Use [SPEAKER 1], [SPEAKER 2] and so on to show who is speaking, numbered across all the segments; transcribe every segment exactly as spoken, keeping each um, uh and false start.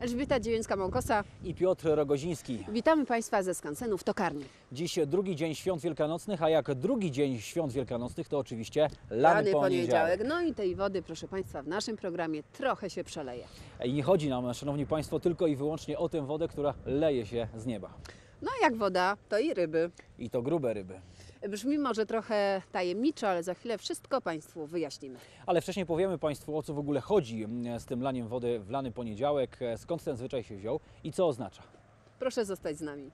[SPEAKER 1] Elżbieta Dziewińska-Małkosa
[SPEAKER 2] i Piotr Rogoziński.
[SPEAKER 1] Witamy Państwa ze skansenu w Tokarni.
[SPEAKER 2] Dziś drugi dzień świąt wielkanocnych, a jak drugi dzień świąt wielkanocnych to oczywiście lany,
[SPEAKER 1] Lany
[SPEAKER 2] poniedziałek.
[SPEAKER 1] poniedziałek. No i tej wody, proszę Państwa, w naszym programie trochę się przeleje.
[SPEAKER 2] I nie chodzi nam, szanowni Państwo, tylko i wyłącznie o tę wodę, która leje się z nieba.
[SPEAKER 1] No jak woda, to i ryby.
[SPEAKER 2] I to grube ryby.
[SPEAKER 1] Brzmi może trochę tajemniczo, ale za chwilę wszystko Państwu wyjaśnimy.
[SPEAKER 2] Ale wcześniej powiemy Państwu, o co w ogóle chodzi z tym laniem wody w lany poniedziałek, skąd ten zwyczaj się wziął i co oznacza.
[SPEAKER 1] Proszę zostać z nami.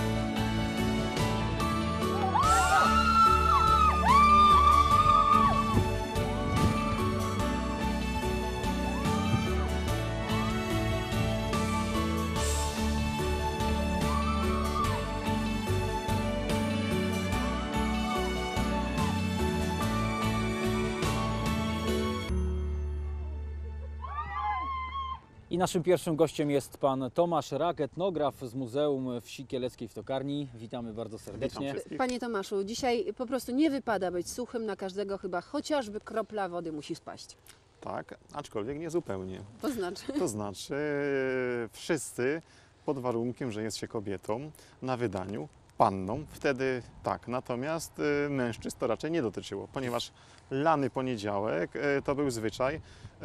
[SPEAKER 2] I naszym pierwszym gościem jest pan Tomasz Rak, etnograf z Muzeum Wsi Kieleckiej w Tokarni. Witamy bardzo serdecznie.
[SPEAKER 1] Panie Tomaszu, dzisiaj po prostu nie wypada być suchym, na każdego chyba chociażby kropla wody musi spaść.
[SPEAKER 3] Tak, aczkolwiek nie zupełnie.
[SPEAKER 1] To znaczy?
[SPEAKER 3] To znaczy wszyscy pod warunkiem, że jest się kobietą na wydaniu, panną, wtedy tak. Natomiast y, mężczyzn to raczej nie dotyczyło, ponieważ lany poniedziałek y, to był zwyczaj, y,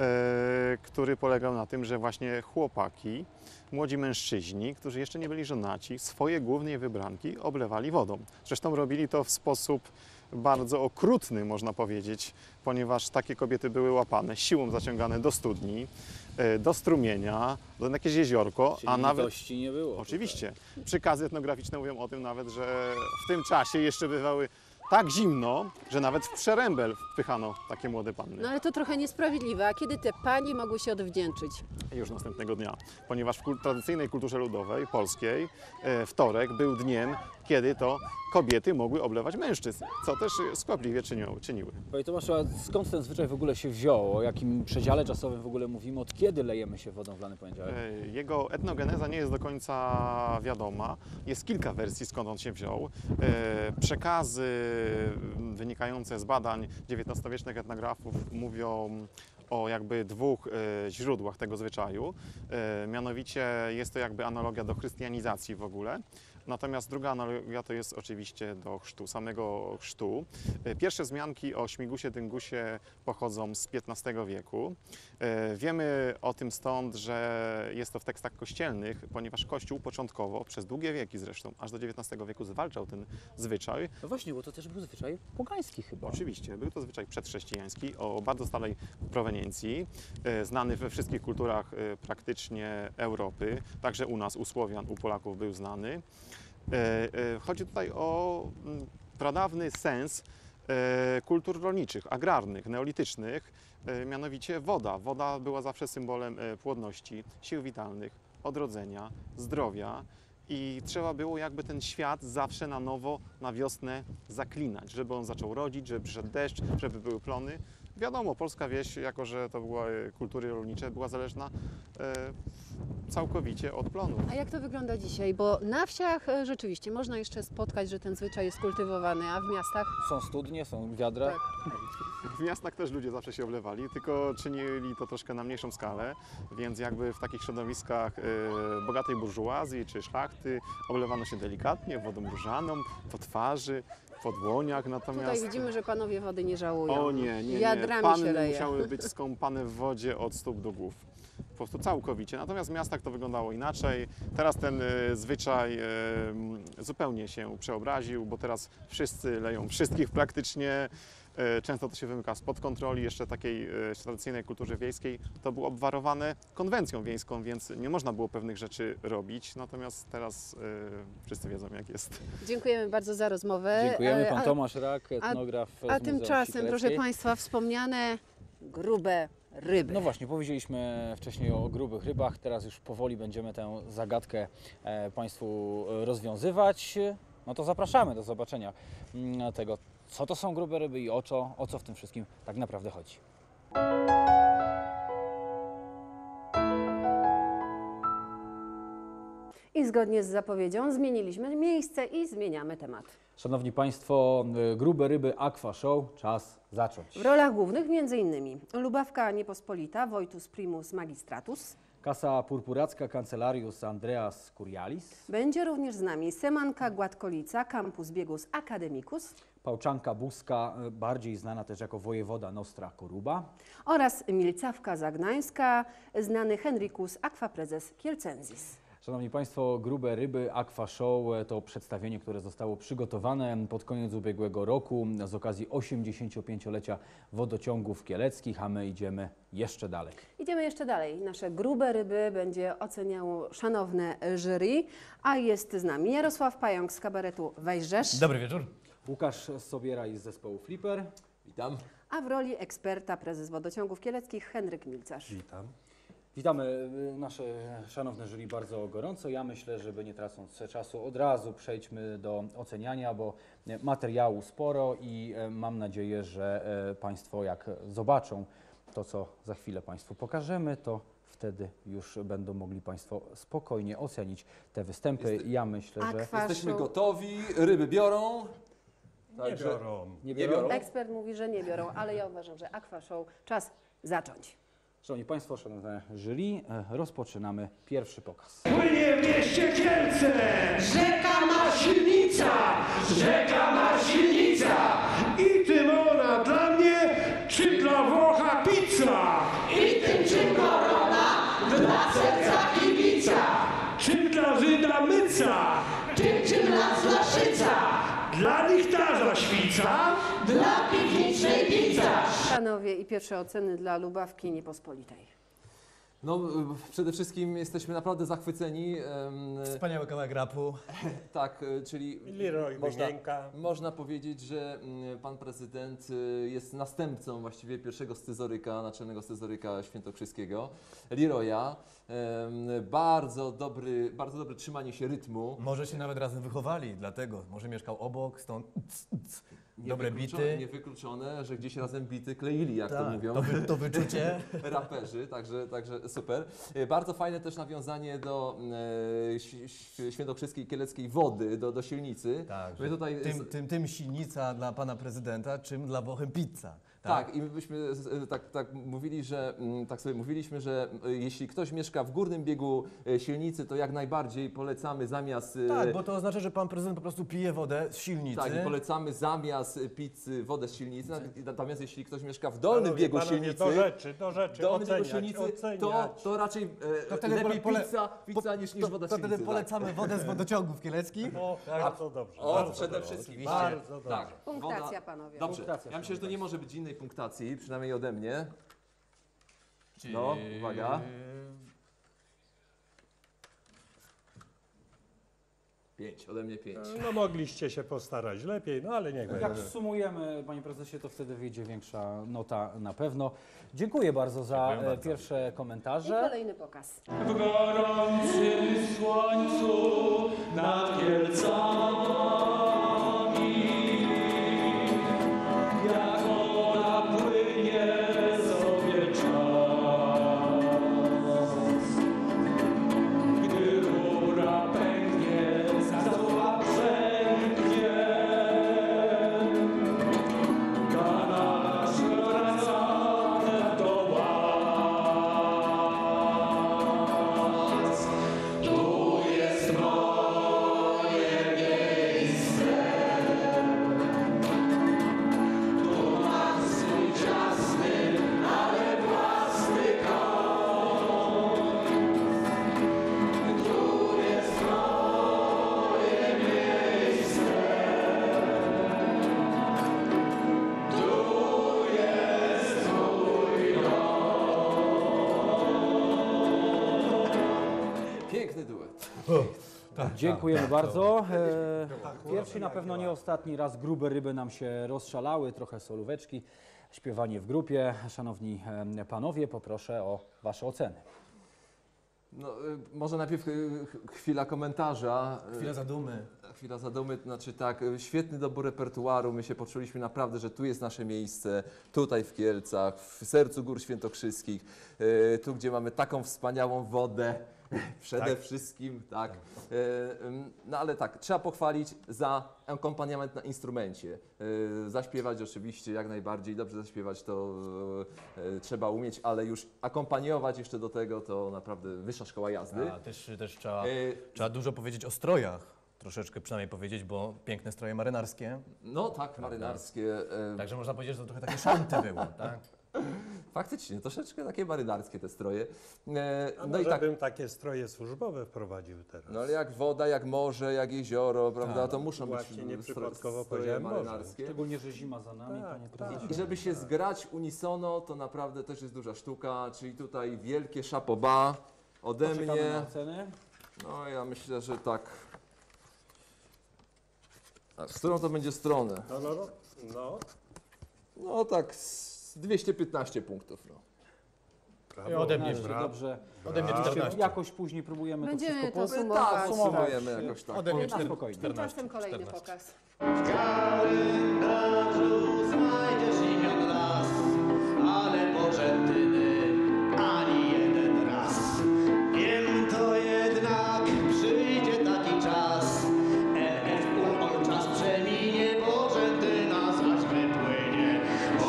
[SPEAKER 3] który polegał na tym, że właśnie chłopaki, młodzi mężczyźni, którzy jeszcze nie byli żonaci, swoje główne wybranki oblewali wodą. Zresztą robili to w sposób bardzo okrutny, można powiedzieć, ponieważ takie kobiety były łapane, siłą zaciągane do studni, do strumienia, do jakieś jeziorko,
[SPEAKER 2] Czyli
[SPEAKER 3] a nawet...
[SPEAKER 2] litości nie było.
[SPEAKER 3] Oczywiście. Przykazy etnograficzne mówią o tym nawet, że w tym czasie jeszcze bywały tak zimno, że nawet w przerębel wpychano takie młode panny.
[SPEAKER 1] No ale to trochę niesprawiedliwe. A kiedy te panie mogły się odwdzięczyć?
[SPEAKER 3] Już następnego dnia, ponieważ w kul- tradycyjnej kulturze ludowej, polskiej, e, wtorek był dniem, kiedy to kobiety mogły oblewać mężczyzn, co też skwapliwie czynią, czyniły.
[SPEAKER 2] Panie Tomaszu, a skąd ten zwyczaj w ogóle się wziął? O jakim przedziale czasowym w ogóle mówimy? Od kiedy lejemy się wodą w lany poniedziałek?
[SPEAKER 3] E, Jego etnogeneza nie jest do końca wiadoma. Jest kilka wersji, skąd on się wziął. E, Przekazy wynikające z badań dziewiętnastowiecznych etnografów mówią o jakby dwóch e, źródłach tego zwyczaju. E, mianowicie jest to jakby analogia do chrystianizacji w ogóle. Natomiast druga analogia to jest oczywiście do chrztu, samego chrztu. E, Pierwsze wzmianki o Śmigusie Dyngusie pochodzą z piętnastego wieku. E, Wiemy o tym stąd, że jest to w tekstach kościelnych, ponieważ Kościół początkowo, przez długie wieki zresztą, aż do dziewiętnastego wieku zwalczał ten zwyczaj.
[SPEAKER 2] No właśnie, bo to też był zwyczaj pogański chyba.
[SPEAKER 3] Oczywiście, był to zwyczaj przedchrześcijański o bardzo starej proweniencji, e, znany we wszystkich kulturach e, praktycznie Europy, także u nas, u Słowian, u Polaków był znany. E, e, Chodzi tutaj o mm, pradawny sens e, kultur rolniczych, agrarnych, neolitycznych, e, mianowicie woda. Woda była zawsze symbolem e, płodności, sił witalnych, odrodzenia, zdrowia. I trzeba było jakby ten świat zawsze na nowo, na wiosnę zaklinać, żeby on zaczął rodzić, żeby przyszedł deszcz, żeby były plony. Wiadomo, polska wieś, jako że to były kultury rolnicze, była zależna e, całkowicie od plonów.
[SPEAKER 1] A jak to wygląda dzisiaj? Bo na wsiach e, rzeczywiście można jeszcze spotkać, że ten zwyczaj jest kultywowany, a w miastach?
[SPEAKER 2] Są studnie, są wiadra.
[SPEAKER 1] Tak.
[SPEAKER 3] W miastach też ludzie zawsze się oblewali, tylko czynili to troszkę na mniejszą skalę, więc jakby w takich środowiskach e, bogatej burżuazji czy szlachty oblewano się delikatnie, wodą różaną, po twarzy, po dłoniach, natomiast...
[SPEAKER 1] Tutaj widzimy, że panowie wody nie żałują.
[SPEAKER 3] O nie, nie, nie.
[SPEAKER 1] Wiadrami się
[SPEAKER 3] Panny
[SPEAKER 1] leje.
[SPEAKER 3] musiały być skąpane w wodzie od stóp do głów. Po prostu całkowicie. Natomiast w miastach to wyglądało inaczej. Teraz ten y, zwyczaj y, zupełnie się przeobraził, bo teraz wszyscy leją wszystkich praktycznie. Y, często to się wymyka spod kontroli jeszcze takiej y, tradycyjnej kulturze wiejskiej. To było obwarowane konwencją wiejską, więc nie można było pewnych rzeczy robić. Natomiast teraz y, wszyscy wiedzą, jak jest.
[SPEAKER 1] Dziękujemy bardzo za rozmowę.
[SPEAKER 2] Dziękujemy, pan
[SPEAKER 1] E, a-
[SPEAKER 2] Tomasz Rak, etnograf z
[SPEAKER 1] A
[SPEAKER 2] Muzeum Wsi
[SPEAKER 1] tymczasem, proszę
[SPEAKER 2] Kieleckiej.
[SPEAKER 1] Państwa, wspomniane grube ryby.
[SPEAKER 2] No właśnie, powiedzieliśmy wcześniej o grubych rybach, teraz już powoli będziemy tę zagadkę e, Państwu rozwiązywać. No to zapraszamy do zobaczenia mm, tego, co to są grube ryby i o co, o co w tym wszystkim tak naprawdę chodzi.
[SPEAKER 1] I zgodnie z zapowiedzią zmieniliśmy miejsce i zmieniamy temat.
[SPEAKER 2] Szanowni Państwo, grube ryby Aqua Show, czas zacząć.
[SPEAKER 1] W rolach głównych między innymi Lubawka Niepospolita, Wojtus Primus Magistratus,
[SPEAKER 2] Kasa purpuracka Cancelarius Andreas Curialis,
[SPEAKER 1] Będzie również z nami Semanka Gładkolica, Campus Biegus Academicus
[SPEAKER 2] Pałczanka Buska, e, bardziej znana też jako wojewoda Nostra Koruba,
[SPEAKER 1] oraz Milcawka Zagnańska, znany Henricus Aquaprezes Kielcensis.
[SPEAKER 2] Szanowni Państwo, Grube Ryby Aqua Show to przedstawienie, które zostało przygotowane pod koniec ubiegłego roku z okazji osiemdziesięciopięciolecia wodociągów kieleckich, a my idziemy jeszcze dalej.
[SPEAKER 1] Idziemy jeszcze dalej. Nasze grube ryby będzie oceniało szanowne jury, a jest z nami Jarosław Pająk z kabaretu Wejrzesz,
[SPEAKER 4] Dobry wieczór.
[SPEAKER 2] Łukasz Sobieraj z zespołu Flipper.
[SPEAKER 4] Witam.
[SPEAKER 1] a w roli eksperta prezes wodociągów kieleckich Henryk Milcarz.
[SPEAKER 4] Witam.
[SPEAKER 2] Witamy y, nasze szanowne jury bardzo gorąco. Ja myślę, żeby nie tracąc czasu, od razu przejdźmy do oceniania, bo y, materiału sporo i y, mam nadzieję, że y, Państwo jak zobaczą to, co za chwilę Państwu pokażemy, to wtedy już będą mogli Państwo spokojnie ocenić te występy.
[SPEAKER 5] Jest-
[SPEAKER 2] Ja myślę, że...
[SPEAKER 1] Aqua
[SPEAKER 5] Jesteśmy
[SPEAKER 1] Show.
[SPEAKER 5] gotowi, ryby biorą.
[SPEAKER 4] Nie biorą.
[SPEAKER 2] Nie
[SPEAKER 5] Nie biorą?
[SPEAKER 1] Ekspert mówi, że nie biorą, ale ja uważam, że Aqua Show czas zacząć.
[SPEAKER 2] Szanowni Państwo, szanowne jury, y, rozpoczynamy pierwszy pokaz.
[SPEAKER 6] Płynie w mieście Kielce! Rzeka Masilnica! Rzeka Masilnica! I tym ona dla mnie, czy dla Włocha pizza? I tym czym korona, dla serca kibica! Czym dla Żyda myca? Tym czym dla Zlaszyca? Dla lichtarza świca? Dla piwniczej pizza!
[SPEAKER 1] Panowie, i pierwsze oceny dla Lubawki Niepospolitej.
[SPEAKER 5] No, y, przede wszystkim jesteśmy naprawdę zachwyceni. em,
[SPEAKER 4] Wspaniały kawałek rapu.
[SPEAKER 5] tak, y, czyli
[SPEAKER 6] Leroy
[SPEAKER 5] można,
[SPEAKER 6] Wygięka.
[SPEAKER 5] można powiedzieć, że mm, pan prezydent y, jest następcą właściwie pierwszego scyzoryka, naczelnego scyzoryka świętokrzyskiego, Leroya. Em, bardzo dobry, bardzo dobre trzymanie się rytmu.
[SPEAKER 4] Może się nawet razem wychowali, dlatego. Może mieszkał obok, stąd c, c. dobre
[SPEAKER 5] Niewykluczone-
[SPEAKER 4] bity.
[SPEAKER 5] Niewykluczone, że gdzieś razem bity kleili, jak to
[SPEAKER 4] Tak,
[SPEAKER 5] mówią.
[SPEAKER 4] to, wy, to wyczucie.
[SPEAKER 5] Raperzy, także, także super. E, Bardzo fajne też nawiązanie do e, ś- ś- świętokrzyskiej kieleckiej wody, do, do Silnicy.
[SPEAKER 4] Tak,
[SPEAKER 5] My
[SPEAKER 4] że
[SPEAKER 5] tutaj
[SPEAKER 4] tym,
[SPEAKER 5] z-
[SPEAKER 4] tym, tym silnica dla pana prezydenta, czym dla Włochy pizza.
[SPEAKER 5] tak, i my byśmy z- tak, tak mówili, że mm, tak sobie mówiliśmy, że e, jeśli ktoś mieszka w górnym biegu e, Silnicy, to jak najbardziej polecamy zamiast e,
[SPEAKER 4] Tak, bo to oznacza, że pan prezydent po prostu pije wodę z silnicy.
[SPEAKER 5] tak, i polecamy zamiast pizzy wodę z Silnicy. Natomiast jeśli ktoś mieszka w dolnym
[SPEAKER 6] Panowie,
[SPEAKER 5] biegu
[SPEAKER 6] panowie,
[SPEAKER 5] Silnicy,
[SPEAKER 6] do rzeczy, do rzeczy,
[SPEAKER 5] dolny biegu
[SPEAKER 6] oceniać,
[SPEAKER 5] Silnicy, to,
[SPEAKER 6] oceniać.
[SPEAKER 5] to raczej e,
[SPEAKER 4] To wtedy
[SPEAKER 5] lepiej
[SPEAKER 4] pole-
[SPEAKER 5] pizza, pizza niż, niż
[SPEAKER 4] to,
[SPEAKER 5] woda z
[SPEAKER 4] to
[SPEAKER 5] Silnicy.
[SPEAKER 4] wtedy
[SPEAKER 5] tak.
[SPEAKER 4] polecamy wodę z wodociągów kieleckich.
[SPEAKER 6] O, bardzo dobrze.
[SPEAKER 5] O,
[SPEAKER 6] bardzo
[SPEAKER 5] przede
[SPEAKER 6] dobrze.
[SPEAKER 5] wszystkim.
[SPEAKER 6] Bardzo dobrze.
[SPEAKER 5] Tak.
[SPEAKER 1] Punktacja,
[SPEAKER 5] Woda-
[SPEAKER 1] panowie.
[SPEAKER 5] Dobrze,
[SPEAKER 2] Punktacja,
[SPEAKER 5] ja myślę, że to
[SPEAKER 2] szanowni
[SPEAKER 5] nie może być innej punktacji, przynajmniej ode mnie. No, uwaga. Pięć, ode mnie pięć.
[SPEAKER 6] No mogliście się postarać lepiej, no ale niech
[SPEAKER 2] Jak
[SPEAKER 6] będzie.
[SPEAKER 2] sumujemy, panie prezesie, to wtedy wyjdzie większa nota na pewno. Dziękuję bardzo za
[SPEAKER 4] Dziękuję
[SPEAKER 2] e,
[SPEAKER 4] bardzo.
[SPEAKER 2] pierwsze
[SPEAKER 1] I
[SPEAKER 2] komentarze.
[SPEAKER 1] kolejny pokaz.
[SPEAKER 7] W gorącym słońcu nad Kielcami, jak woda płynie sobie czas. Gdy rura pęknie, zdoła wszędzie, da nasz wracamy do łaz. Tu jest moje miejsce, tu mam swój ciasny, ale własny kąt. Tu jest moje miejsce, tu jest mój
[SPEAKER 5] Piękny duet.
[SPEAKER 2] Dziękujemy bardzo. E, Pierwszy na pewno nie ostatni raz grube ryby nam się rozszalały, trochę solóweczki, śpiewanie w grupie. Szanowni e, panowie, poproszę o wasze oceny.
[SPEAKER 5] No, y, może najpierw y, ch- chwila komentarza. Y,
[SPEAKER 4] Chwila zadumy.
[SPEAKER 5] Chwila zadumy, to znaczy tak, y, świetny dobór repertuaru, my się poczuliśmy naprawdę, że tu jest nasze miejsce, tutaj w Kielcach, w sercu Gór Świętokrzyskich, y, tu gdzie mamy taką wspaniałą wodę, Przede
[SPEAKER 4] Tak.
[SPEAKER 5] wszystkim, tak. E, ym, No ale tak, trzeba pochwalić za akompaniament na instrumencie. E, Zaśpiewać oczywiście jak najbardziej, dobrze zaśpiewać to e, trzeba umieć, ale już akompaniować jeszcze do tego to naprawdę wyższa szkoła jazdy.
[SPEAKER 4] A też, też trzeba,
[SPEAKER 5] E,
[SPEAKER 4] trzeba dużo powiedzieć o strojach. Troszeczkę przynajmniej powiedzieć, bo piękne stroje marynarskie.
[SPEAKER 5] No tak, marynarskie. e,
[SPEAKER 4] Także można powiedzieć, że to trochę takie szanty były, tak?
[SPEAKER 5] Faktycznie, troszeczkę takie marynarskie te stroje. E,
[SPEAKER 6] A
[SPEAKER 5] No
[SPEAKER 6] może
[SPEAKER 5] i tak,
[SPEAKER 6] bym takie stroje służbowe wprowadził teraz.
[SPEAKER 5] no ale jak woda, jak morze, jak jezioro, prawda,
[SPEAKER 4] Tak.
[SPEAKER 5] to muszą być
[SPEAKER 6] Właśnie nieprzypadkowo
[SPEAKER 5] stro- stroje
[SPEAKER 6] powiedziałem morze.
[SPEAKER 5] marynarskie.
[SPEAKER 2] Szczególnie, że zima za nami,
[SPEAKER 6] Tak,
[SPEAKER 2] panie
[SPEAKER 6] tak.
[SPEAKER 2] prezydencie.
[SPEAKER 5] I żeby się zgrać unisono, to naprawdę też jest duża sztuka, czyli tutaj wielkie chapeau ode
[SPEAKER 2] Poczekamy
[SPEAKER 5] mnie.
[SPEAKER 2] na oceny.
[SPEAKER 5] No ja myślę, że tak. A z którą to będzie stronę?
[SPEAKER 6] No, no, no. no.
[SPEAKER 5] No tak z dwieście piętnaście punktów. No.
[SPEAKER 6] Brawo,
[SPEAKER 4] ode mnie
[SPEAKER 2] Należy
[SPEAKER 6] brawo.
[SPEAKER 2] dobrze.
[SPEAKER 4] Ode mnie
[SPEAKER 6] Brawo.
[SPEAKER 4] czternaście.
[SPEAKER 2] Jakoś później próbujemy
[SPEAKER 1] Będziemy
[SPEAKER 2] to wszystko
[SPEAKER 1] to
[SPEAKER 2] po...
[SPEAKER 1] sumować.
[SPEAKER 5] Tak, sumujemy jakoś tak.
[SPEAKER 4] Ode mnie
[SPEAKER 2] Na spokojnie.
[SPEAKER 1] Tymczasem kolejny pokaz.
[SPEAKER 7] W kalendarzu znajdziesz imion las, ale Bożentyny ani jeden raz. Wiem to jednak przyjdzie taki czas, E F U on czas przeminie, Bożentyna zaś wypłynie.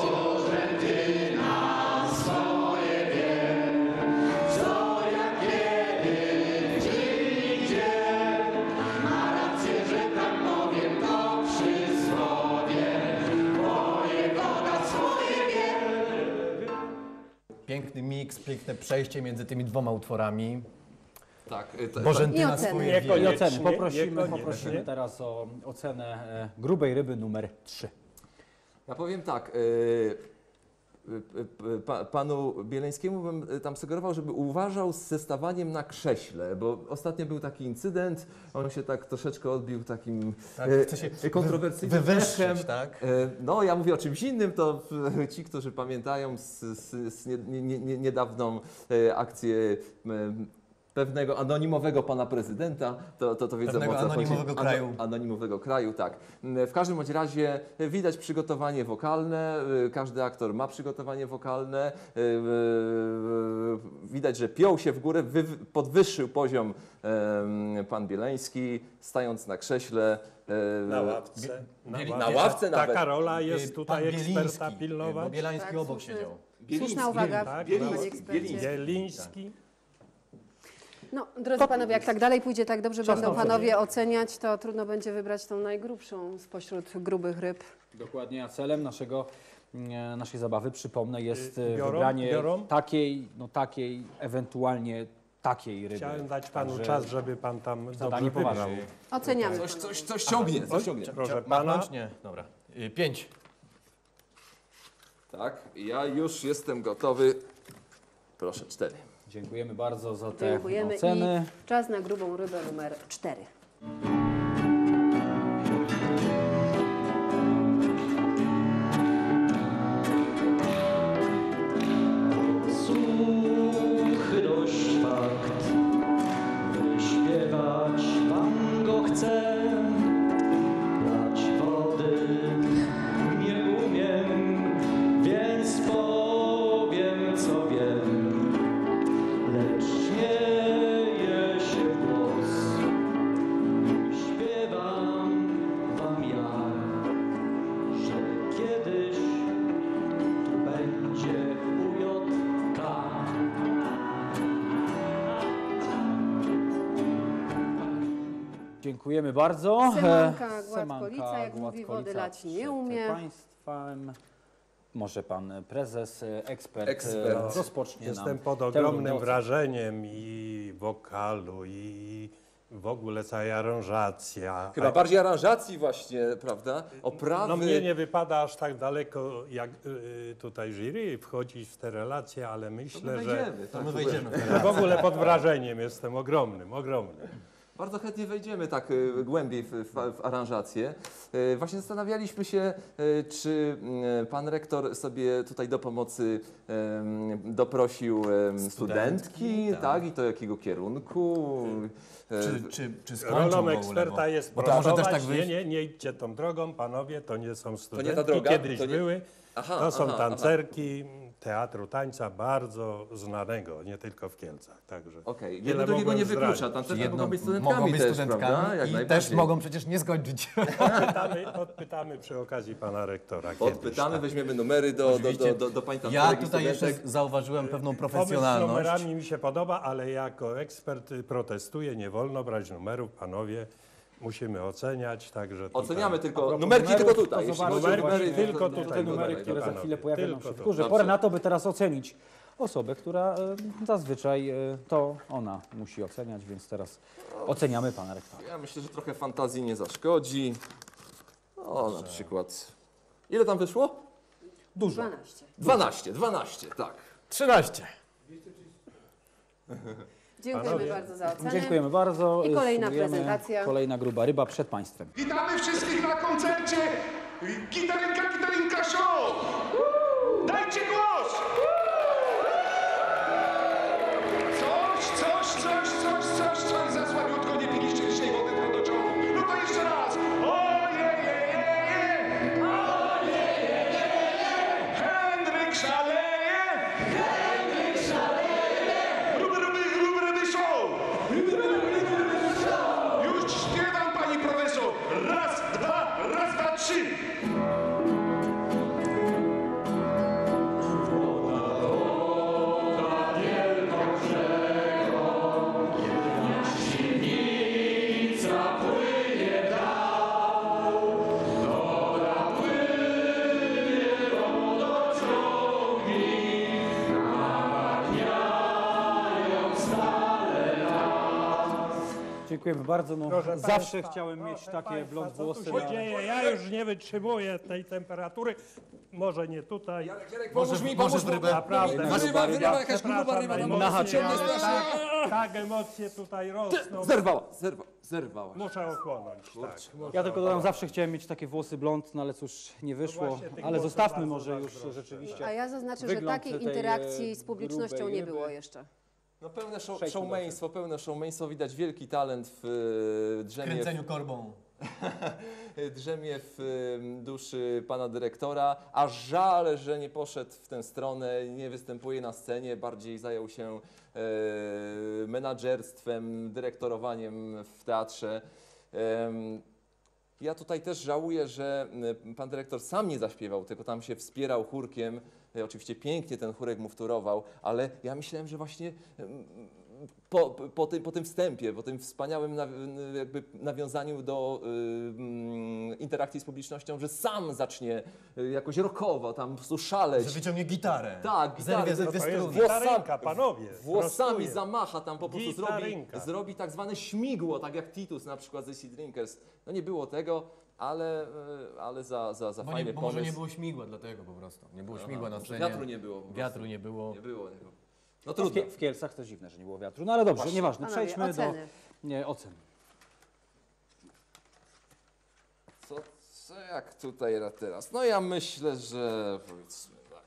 [SPEAKER 7] Bożentyna swoje wie, co jak kiedy, czy gdzie. Ma rację, że tak powiem to przysłowie, wojewoda swoje wie.
[SPEAKER 4] Piękny miks, piękne przejście między tymi dwoma utworami.
[SPEAKER 5] Tak, y, to-
[SPEAKER 1] I
[SPEAKER 4] Bożentyna
[SPEAKER 1] oceny.
[SPEAKER 4] swoje
[SPEAKER 6] Nie
[SPEAKER 4] wie.
[SPEAKER 2] I oceny.
[SPEAKER 6] Niekoniecznie,
[SPEAKER 2] Poprosimy,
[SPEAKER 6] niekoniecznie.
[SPEAKER 2] poprosimy teraz o ocenę e, grubej ryby numer trzy.
[SPEAKER 5] Ja powiem tak, y, y, y, pa, panu Bieleńskiemu bym y, tam sugerował, żeby uważał z zestawaniem na krześle, bo ostatnio był taki incydent, on się tak troszeczkę odbił takim
[SPEAKER 4] Tak,
[SPEAKER 5] y,
[SPEAKER 4] chce się
[SPEAKER 5] y, kontrowersyjnym
[SPEAKER 4] wywyższyć,
[SPEAKER 5] echem.
[SPEAKER 4] tak?
[SPEAKER 5] Y, No, ja mówię o czymś innym, to y, ci, którzy pamiętają z, z, z nie, nie, nie, niedawną y, akcję y, pewnego anonimowego pana prezydenta, to, to, to wiedzą
[SPEAKER 4] Pewnego
[SPEAKER 5] o co chodzi.
[SPEAKER 4] anonimowego
[SPEAKER 5] Ano-
[SPEAKER 4] kraju.
[SPEAKER 5] Anonimowego kraju, tak. W każdym bądź razie widać przygotowanie wokalne, każdy aktor ma przygotowanie wokalne, widać, że piął się w górę, wy, podwyższył poziom em, pan Bieleński, stając na krześle. e,
[SPEAKER 6] Na ławce.
[SPEAKER 4] Bieli-
[SPEAKER 5] na ławce
[SPEAKER 6] Ta
[SPEAKER 5] nawet.
[SPEAKER 6] Karola
[SPEAKER 4] Y,
[SPEAKER 6] jest
[SPEAKER 4] pan
[SPEAKER 6] tutaj
[SPEAKER 4] Bieliński,
[SPEAKER 6] eksperta
[SPEAKER 4] Bo
[SPEAKER 6] pilnować.
[SPEAKER 4] Bielański
[SPEAKER 1] Tak,
[SPEAKER 4] obok
[SPEAKER 1] słuszny.
[SPEAKER 4] siedział.
[SPEAKER 1] Słuszna uwaga,
[SPEAKER 6] tak,
[SPEAKER 1] panie
[SPEAKER 5] Bieliński,
[SPEAKER 1] ekspercie.
[SPEAKER 5] Bieliński.
[SPEAKER 6] Bieliński.
[SPEAKER 1] No, drodzy panowie, jak tak dalej pójdzie, tak dobrze
[SPEAKER 2] Czas
[SPEAKER 1] będą
[SPEAKER 2] na
[SPEAKER 1] panowie oceniać, to trudno będzie wybrać tą najgrubszą spośród grubych ryb.
[SPEAKER 2] Dokładnie, a celem naszego, mm, naszej zabawy, przypomnę, jest e,
[SPEAKER 6] Biorą?
[SPEAKER 2] wybranie
[SPEAKER 6] Biorą?
[SPEAKER 2] takiej, no takiej, ewentualnie takiej ryby.
[SPEAKER 6] Chciałem dać panu
[SPEAKER 2] Także
[SPEAKER 6] czas, żeby pan tam dobrze
[SPEAKER 2] zadanie
[SPEAKER 6] wybrał.
[SPEAKER 2] poważne.
[SPEAKER 1] Oceniamy.
[SPEAKER 5] Coś, coś, coś ciągnie, coś ciągnie.
[SPEAKER 6] Proszę pana.
[SPEAKER 4] Machnąć? Nie, dobra. Y, Pięć.
[SPEAKER 5] Tak, ja już jestem gotowy. Proszę, cztery.
[SPEAKER 2] Dziękujemy bardzo za te
[SPEAKER 1] Dziękujemy
[SPEAKER 2] oceny.
[SPEAKER 1] i czas na grubą rybę numer cztery.
[SPEAKER 7] Suchy dość fakt, wyśpiewać wam go chcę, dać wody nie umiem, więc powiem co wiem, lecz śmieję się w głos i śpiewam wam ja, że kiedyś tu będzie U J K.
[SPEAKER 2] Dziękujemy bardzo.
[SPEAKER 1] Semanka
[SPEAKER 2] E,
[SPEAKER 1] Gładkolica, jak mówi,
[SPEAKER 2] Gładkolica
[SPEAKER 1] wody lać nie
[SPEAKER 2] przed
[SPEAKER 1] umie.
[SPEAKER 2] Państwem. Może pan prezes, e, ekspert,
[SPEAKER 5] Ekspert.
[SPEAKER 2] e, rozpocznie
[SPEAKER 6] Jestem
[SPEAKER 2] nam
[SPEAKER 6] pod
[SPEAKER 2] tę
[SPEAKER 6] ogromnym
[SPEAKER 2] rundę ocen.
[SPEAKER 6] wrażeniem i wokalu, i w ogóle całej aranżacja.
[SPEAKER 5] Chyba
[SPEAKER 6] A-
[SPEAKER 5] bardziej aranżacji właśnie, prawda? Oprawy.
[SPEAKER 6] No mnie nie wypada aż tak daleko jak y, tutaj jury wchodzić w te relacje, ale
[SPEAKER 5] To my
[SPEAKER 6] myślę, że
[SPEAKER 5] wejdziemy,
[SPEAKER 4] To
[SPEAKER 5] tak,
[SPEAKER 4] my
[SPEAKER 5] w ogóle.
[SPEAKER 4] wejdziemy.
[SPEAKER 6] w ogóle pod wrażeniem jestem ogromnym, ogromnym.
[SPEAKER 5] Bardzo chętnie wejdziemy tak y, głębiej w, w, w aranżację. Y, Właśnie zastanawialiśmy się, y, czy y, pan rektor sobie tutaj do pomocy y, doprosił y, studentki,
[SPEAKER 4] tak.
[SPEAKER 5] tak. I to jakiego kierunku. Y,
[SPEAKER 4] Czy, czy, czy skończą
[SPEAKER 6] Rolą
[SPEAKER 4] w ogóle,
[SPEAKER 6] eksperta
[SPEAKER 4] bo-
[SPEAKER 6] jest
[SPEAKER 4] bo to może też
[SPEAKER 6] promować.
[SPEAKER 4] tak
[SPEAKER 6] nie,
[SPEAKER 4] wyjść.
[SPEAKER 6] nie, nie idźcie tą drogą, panowie, to nie są
[SPEAKER 5] nie ta
[SPEAKER 6] studentki,
[SPEAKER 5] droga,
[SPEAKER 6] kiedyś
[SPEAKER 5] to nie-
[SPEAKER 6] były,
[SPEAKER 5] Aha,
[SPEAKER 6] to są
[SPEAKER 5] aha,
[SPEAKER 6] tancerki,
[SPEAKER 8] teatru tańca bardzo znanego, nie tylko w Kielcach. Także
[SPEAKER 5] Okej,
[SPEAKER 8] wiele
[SPEAKER 5] jedno drugiego nie
[SPEAKER 8] mogłem
[SPEAKER 5] wyklucza,
[SPEAKER 8] zdradzić.
[SPEAKER 5] tam też
[SPEAKER 4] Jedno,
[SPEAKER 5] mogą być
[SPEAKER 4] mogą
[SPEAKER 5] studentkami
[SPEAKER 4] być
[SPEAKER 5] też,
[SPEAKER 4] studentkami
[SPEAKER 5] prawda? Jak
[SPEAKER 4] i
[SPEAKER 5] najbardziej.
[SPEAKER 4] też mogą przecież nie skończyć.
[SPEAKER 8] Odpytamy, odpytamy przy okazji pana rektora. kiedyś,
[SPEAKER 5] Odpytamy,
[SPEAKER 8] tak.
[SPEAKER 5] weźmy numery do, do,
[SPEAKER 4] Oczywiście.
[SPEAKER 5] do, do, do pań
[SPEAKER 4] Ja
[SPEAKER 5] tancerek i
[SPEAKER 4] tutaj jeszcze
[SPEAKER 5] studentek.
[SPEAKER 4] zauważyłem pewną
[SPEAKER 8] Pomysł z
[SPEAKER 4] profesjonalność.
[SPEAKER 8] numerami mi się podoba, ale jako ekspert y, protestuję, nie wolno brać numerów, panowie. Musimy oceniać, także tutaj...
[SPEAKER 5] Oceniamy
[SPEAKER 2] A
[SPEAKER 5] tylko,
[SPEAKER 2] propos
[SPEAKER 5] numerki
[SPEAKER 2] numerów,
[SPEAKER 5] tylko tutaj.
[SPEAKER 2] to
[SPEAKER 5] jeśli
[SPEAKER 2] zobaczcie
[SPEAKER 5] chodzi o
[SPEAKER 8] numerki
[SPEAKER 5] numery,
[SPEAKER 8] tylko
[SPEAKER 5] to-
[SPEAKER 8] tutaj,
[SPEAKER 5] to-
[SPEAKER 2] te
[SPEAKER 5] to-
[SPEAKER 2] numery,
[SPEAKER 5] to-
[SPEAKER 2] które za
[SPEAKER 8] panowie,
[SPEAKER 2] chwilę pojawią
[SPEAKER 8] tylko
[SPEAKER 2] się w
[SPEAKER 8] to.
[SPEAKER 2] górze.
[SPEAKER 5] Dobrze.
[SPEAKER 2] Pora na to, by teraz ocenić osobę, która e, zazwyczaj e, to ona musi oceniać, więc teraz oceniamy pana rektora.
[SPEAKER 5] Ja myślę, że trochę fantazji nie zaszkodzi. O, na przykład. Ile tam wyszło?
[SPEAKER 2] Dużo.
[SPEAKER 1] dwanaście.
[SPEAKER 5] dwanaście, dwanaście, tak.
[SPEAKER 4] trzynaście.
[SPEAKER 1] Dziękujemy
[SPEAKER 8] Panowie.
[SPEAKER 1] bardzo za ocenę.
[SPEAKER 2] Dziękujemy bardzo.
[SPEAKER 1] I kolejna
[SPEAKER 2] Spróbujemy.
[SPEAKER 1] prezentacja.
[SPEAKER 2] Kolejna gruba ryba przed państwem.
[SPEAKER 6] Witamy wszystkich na koncercie Gitarynka, Gitarynka Show! Dajcie głos! Coś, coś, coś, coś, coś, coś za słabiutko nie piliście dzisiaj wody protoczołu. No to jeszcze raz! Ojej! Henryk szaleje! Henryk szaleje! Ruby, ruby, ruby, ruby show! Już śpiewam, pani profesor! Raz, dwa, raz, dwa, trzy!
[SPEAKER 2] Dziękujemy bardzo. No,
[SPEAKER 8] Proszę
[SPEAKER 2] zawsze
[SPEAKER 8] państwa,
[SPEAKER 2] chciałem mieć
[SPEAKER 8] proszę
[SPEAKER 2] takie
[SPEAKER 8] państwa,
[SPEAKER 2] blond
[SPEAKER 8] co
[SPEAKER 2] włosy.
[SPEAKER 8] tu
[SPEAKER 2] na-
[SPEAKER 8] się dzieje? Ja już nie wytrzymuję tej temperatury. Może nie tutaj.
[SPEAKER 5] Jarek, pomóż mi,
[SPEAKER 4] może
[SPEAKER 5] pomóż mi.
[SPEAKER 4] rybę?
[SPEAKER 8] Naprawdę.
[SPEAKER 5] Wyrywa, wyrywa jakaś
[SPEAKER 8] Przepraszam
[SPEAKER 5] gruba ryba.
[SPEAKER 8] najmocniej,
[SPEAKER 5] No,
[SPEAKER 2] Na haczyk.
[SPEAKER 8] ale
[SPEAKER 5] ciągle
[SPEAKER 8] tak,
[SPEAKER 5] strasznie.
[SPEAKER 8] tak emocje tutaj rosną.
[SPEAKER 5] Zerwała, zerwa, zerwała.
[SPEAKER 8] Muszę ochłonąć. Tak, muszę
[SPEAKER 2] Ja tylko dodam,
[SPEAKER 8] ochłonąć.
[SPEAKER 2] zawsze chciałem mieć takie włosy blond, no ale cóż, nie wyszło.
[SPEAKER 8] właśnie tych
[SPEAKER 2] Ale
[SPEAKER 8] włosów
[SPEAKER 2] zostawmy
[SPEAKER 8] bardzo
[SPEAKER 2] może już
[SPEAKER 8] zazdroszczę.
[SPEAKER 2] rzeczywiście.
[SPEAKER 1] A ja zaznaczę, że
[SPEAKER 2] Wygląd
[SPEAKER 1] takiej
[SPEAKER 2] tej,
[SPEAKER 1] interakcji
[SPEAKER 2] e,
[SPEAKER 1] z publicznością
[SPEAKER 2] grubej
[SPEAKER 1] nie
[SPEAKER 2] ryby.
[SPEAKER 1] było jeszcze.
[SPEAKER 5] No pełne show,
[SPEAKER 2] Przejdźmy do
[SPEAKER 5] showmeństwo, pełne showmeństwo. Widać wielki talent w e, drzemie,
[SPEAKER 4] Kręceniu korbą.
[SPEAKER 5] w, drzemie w e, duszy pana dyrektora. A żal, że nie poszedł w tę stronę, nie występuje na scenie, bardziej zajął się e, menadżerstwem, dyrektorowaniem w teatrze. Em, Ja tutaj też żałuję, że m, pan dyrektor sam nie zaśpiewał, tylko tam się wspierał chórkiem. E, Oczywiście pięknie ten chórek mu wtórował, ale ja myślałem, że właśnie em, po, po, tym, po tym wstępie, po tym wspaniałym naw- jakby nawiązaniu do y, mm, interakcji z publicznością, że sam zacznie y, jakoś rockowo, tam po prostu szaleć.
[SPEAKER 4] Że wyciągnie gitarę.
[SPEAKER 5] Tak, gitarę.
[SPEAKER 4] Zerwie ze
[SPEAKER 5] No
[SPEAKER 4] dwie
[SPEAKER 8] to jest
[SPEAKER 4] struny.
[SPEAKER 8] gitarynka, panowie.
[SPEAKER 5] Włosami
[SPEAKER 8] prostuję.
[SPEAKER 5] zamacha, tam po prostu zrobi,
[SPEAKER 8] Gitarynka.
[SPEAKER 5] zrobi tak zwane śmigło, tak jak Titus na przykład ze Sea Drinkers. No nie było tego, ale, e, ale za, za, za
[SPEAKER 4] Bo,
[SPEAKER 5] fajny
[SPEAKER 4] nie, bo może
[SPEAKER 5] pomysł.
[SPEAKER 4] nie było śmigła dlatego po prostu. Nie było
[SPEAKER 5] Aha,
[SPEAKER 4] śmigła na
[SPEAKER 5] może
[SPEAKER 4] scenie.
[SPEAKER 5] wiatru nie było po prostu.
[SPEAKER 4] Wiatru nie było.
[SPEAKER 5] Nie było, nie było. No
[SPEAKER 2] W,
[SPEAKER 5] trudno.
[SPEAKER 2] Kie- w Kielcach to dziwne, że nie było wiatru. No ale dobrze, nieważne.
[SPEAKER 1] Panowie,
[SPEAKER 2] Przejdźmy
[SPEAKER 1] oceny.
[SPEAKER 2] do nie, ocen.
[SPEAKER 5] Co, co jak tutaj teraz? No ja myślę, że powiedzmy tak.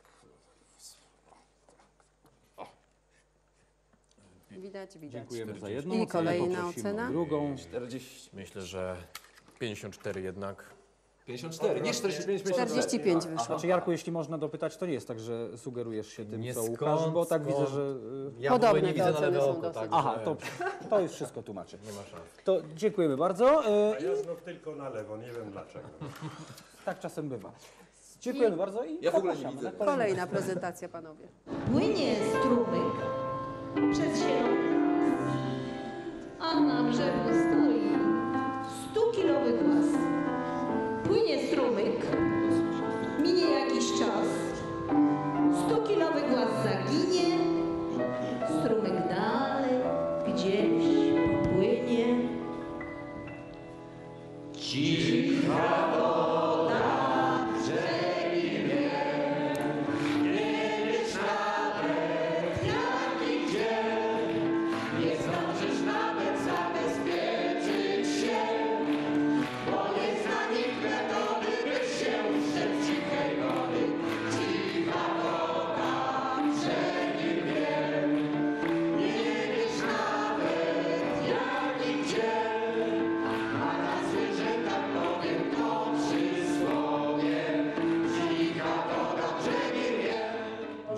[SPEAKER 1] Widać, widać.
[SPEAKER 2] Dziękujemy za jedną
[SPEAKER 1] I
[SPEAKER 2] ocenę,
[SPEAKER 1] kolejna
[SPEAKER 2] poprosimy o
[SPEAKER 1] ocena.
[SPEAKER 2] drugą.
[SPEAKER 5] czterdzieści,
[SPEAKER 4] Myślę, że pięćdziesiąt cztery jednak.
[SPEAKER 5] pięćdziesiąt cztery, nie czterdzieści pięć, pięćdziesiąt cztery.
[SPEAKER 1] czterdzieści pięć wyszło.
[SPEAKER 2] Znaczy Jarku, jeśli można dopytać, to nie jest tak, że sugerujesz się tym,
[SPEAKER 4] Nie
[SPEAKER 2] co
[SPEAKER 4] skąd,
[SPEAKER 2] Łukasz, bo tak
[SPEAKER 4] skąd?
[SPEAKER 2] widzę, że... y,
[SPEAKER 4] Ja
[SPEAKER 1] Podobne
[SPEAKER 4] w ogóle nie
[SPEAKER 1] te
[SPEAKER 4] widzę na
[SPEAKER 1] oceny
[SPEAKER 4] lewe
[SPEAKER 1] są
[SPEAKER 4] oko,
[SPEAKER 1] dosyć.
[SPEAKER 4] tak.
[SPEAKER 2] Aha, to, to już wszystko tłumaczy.
[SPEAKER 4] Nie ma szans.
[SPEAKER 2] To dziękujemy bardzo. y,
[SPEAKER 8] A ja znów tylko na lewo, nie wiem dlaczego.
[SPEAKER 2] Tak czasem bywa. Dziękujemy bardzo i
[SPEAKER 5] Ja w ogóle nie
[SPEAKER 2] zapraszamy
[SPEAKER 5] widzę.
[SPEAKER 2] na kolejny.
[SPEAKER 1] Kolejna prezentacja, panowie.
[SPEAKER 9] Płynie strumyk przez zielony las, a na brzegu stoi stukilowy głaz. Płynie strumyk, minie jakiś czas, stukilowy głaz zaginie, strumyk dalej gdzieś popłynie. Cicha woda brzegi wie, nie wiesz nawet jak i gdzie, nie zdążysz nawet zabezpieczyć się, bo nie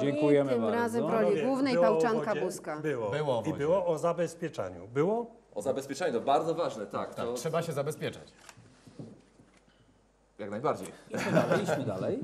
[SPEAKER 2] Dziękujemy
[SPEAKER 1] I tym
[SPEAKER 2] bardzo.
[SPEAKER 1] razem w
[SPEAKER 8] Panowie,
[SPEAKER 1] roli głównej
[SPEAKER 8] było o
[SPEAKER 1] Pałczanka
[SPEAKER 8] wodzie?
[SPEAKER 1] Buzka.
[SPEAKER 8] Było.
[SPEAKER 4] Było o
[SPEAKER 8] I
[SPEAKER 4] wodzie.
[SPEAKER 8] było o zabezpieczaniu. Było?
[SPEAKER 5] O zabezpieczeniu, to bardzo ważne, tak.
[SPEAKER 4] Tak,
[SPEAKER 5] to
[SPEAKER 4] trzeba się zabezpieczać.
[SPEAKER 5] jak najbardziej.
[SPEAKER 2] Dalej, idźmy dalej.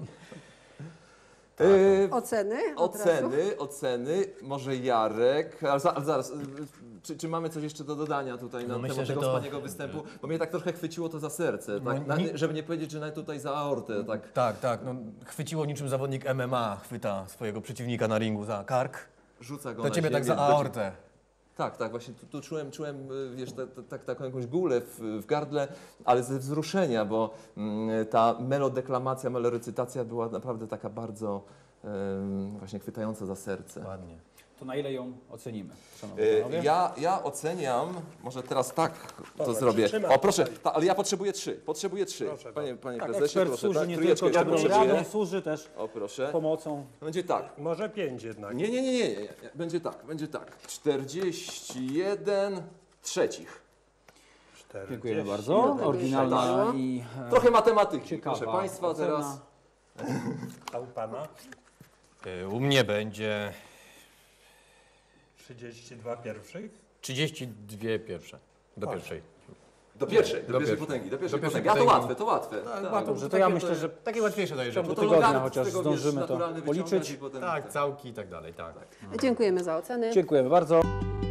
[SPEAKER 5] Yy,
[SPEAKER 1] Oceny? od razu?
[SPEAKER 5] Oceny, oceny, może Jarek, ale, za, ale zaraz, y, czy, czy mamy coś jeszcze do dodania tutaj na
[SPEAKER 4] No myślę,
[SPEAKER 5] temat
[SPEAKER 4] że
[SPEAKER 5] tego
[SPEAKER 4] to-
[SPEAKER 5] wspaniałego występu? Bo mnie tak trochę chwyciło to za serce, tak?
[SPEAKER 4] No,
[SPEAKER 5] na,
[SPEAKER 4] ni-
[SPEAKER 5] żeby nie powiedzieć, że nawet tutaj za aortę, tak?
[SPEAKER 4] Tak, tak, no, chwyciło niczym zawodnik M M A, chwyta swojego przeciwnika na ringu za kark.
[SPEAKER 5] Rzuca go
[SPEAKER 4] To
[SPEAKER 5] na
[SPEAKER 4] ciebie tak
[SPEAKER 5] ziemię,
[SPEAKER 4] za
[SPEAKER 5] do-
[SPEAKER 4] aortę.
[SPEAKER 5] Tak, tak, właśnie tu, tu czułem, czułem, y, wiesz, ta, ta, tak- taką jakąś gulę w, w gardle, ale ze wzruszenia, bo mm, ta melodeklamacja, melorecytacja była naprawdę taka bardzo em, właśnie chwytająca za serce.
[SPEAKER 4] Ładnie.
[SPEAKER 2] To na ile ją ocenimy, szanowni
[SPEAKER 5] Y,
[SPEAKER 2] panowie?
[SPEAKER 5] Ja, ja oceniam, może teraz tak to
[SPEAKER 8] Dobra,
[SPEAKER 5] zrobię.
[SPEAKER 8] trzymam
[SPEAKER 5] O proszę,
[SPEAKER 8] tutaj.
[SPEAKER 5] ta, ale ja potrzebuję trzy, potrzebuję trzy.
[SPEAKER 8] Proszę
[SPEAKER 5] Panie, panie
[SPEAKER 2] Tak,
[SPEAKER 5] prezesie,
[SPEAKER 2] ekspert
[SPEAKER 5] proszę,
[SPEAKER 2] służy
[SPEAKER 5] tak,
[SPEAKER 2] nie
[SPEAKER 5] trójeczkę
[SPEAKER 2] tylko
[SPEAKER 5] jeszcze
[SPEAKER 2] dobrą
[SPEAKER 5] potrzebuję.
[SPEAKER 2] radą, służy też
[SPEAKER 5] O proszę.
[SPEAKER 2] pomocą.
[SPEAKER 5] Będzie tak.
[SPEAKER 8] Może pięć jednak.
[SPEAKER 5] Nie, nie, nie, nie, nie, nie. Będzie tak, będzie tak. czterdzieści jeden trzecich.
[SPEAKER 8] czterdzieści.
[SPEAKER 2] Dziękujemy bardzo. Oryginalna
[SPEAKER 1] Tak.
[SPEAKER 2] i e,
[SPEAKER 5] Trochę matematyki,
[SPEAKER 2] ciekawa
[SPEAKER 5] proszę państwa,
[SPEAKER 2] ocena.
[SPEAKER 5] teraz.
[SPEAKER 8] A u pana?
[SPEAKER 4] Y, U mnie będzie
[SPEAKER 8] trzydzieści dwa pierwszych?
[SPEAKER 4] trzydzieści dwie pierwsze. Do
[SPEAKER 8] Tak.
[SPEAKER 4] pierwszej.
[SPEAKER 5] Do pierwszej, do,
[SPEAKER 4] Do
[SPEAKER 5] pierwszej
[SPEAKER 4] pierwszej.
[SPEAKER 5] potęgi, do pierwszej
[SPEAKER 4] Do pierwszej
[SPEAKER 5] potęgi. A to
[SPEAKER 4] potęgi.
[SPEAKER 5] łatwe, to łatwe. Tak,
[SPEAKER 2] Dobrze, to ja myślę, że
[SPEAKER 4] Takie łatwiejsze daje
[SPEAKER 2] w
[SPEAKER 4] rzeczy.
[SPEAKER 2] ciągu
[SPEAKER 5] to
[SPEAKER 2] tygodnia
[SPEAKER 5] logarytm z
[SPEAKER 2] chociaż
[SPEAKER 5] tego, wiesz,
[SPEAKER 2] zdążymy to
[SPEAKER 5] naturalny
[SPEAKER 2] policzyć.
[SPEAKER 5] wyciągać i potem-
[SPEAKER 4] Tak, całki i tak dalej, tak.
[SPEAKER 1] Dziękujemy za ocenę.
[SPEAKER 2] Dziękujemy bardzo.